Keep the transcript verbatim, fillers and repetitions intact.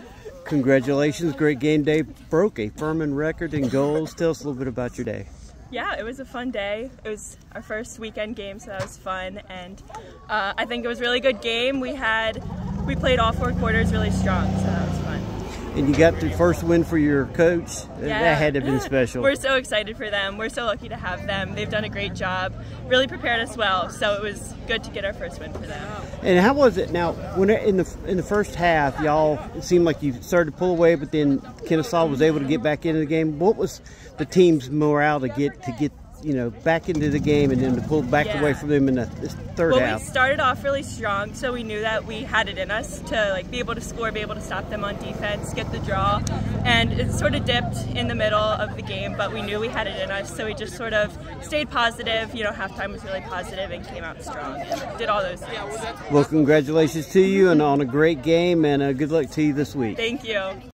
Congratulations, great game day. Broke a Furman record in goals. Tell us a little bit about your day. Yeah, it was a fun day. It was our first weekend game, so that was fun. And uh, I think it was a really good game. We had, we played all four quarters really strong, so that was fun. And you got the first win for your coach. Yeah. That had to have been special. We're so excited for them. We're so lucky to have them. They've done a great job. Really prepared us well, so it was good to get our first win for them. And how was it now? When in the in the first half, y'all, it seemed like you started to pull away, but then Kennesaw was able to get back into the game. What was the team's morale to get to get you know back into the game and then to pull back yeah. away from them in the third well, half? We started off really strong, so we knew that we had it in us to like be able to score, be able to stop them on defense, get the draw, and it sort of dipped in the middle of the game, but we knew we had it in us, so we just sort of stayed positive. You know, halftime was really positive and came out strong and did all those things. Well, congratulations to you and on a great game, and uh, good luck to you this week. Thank you.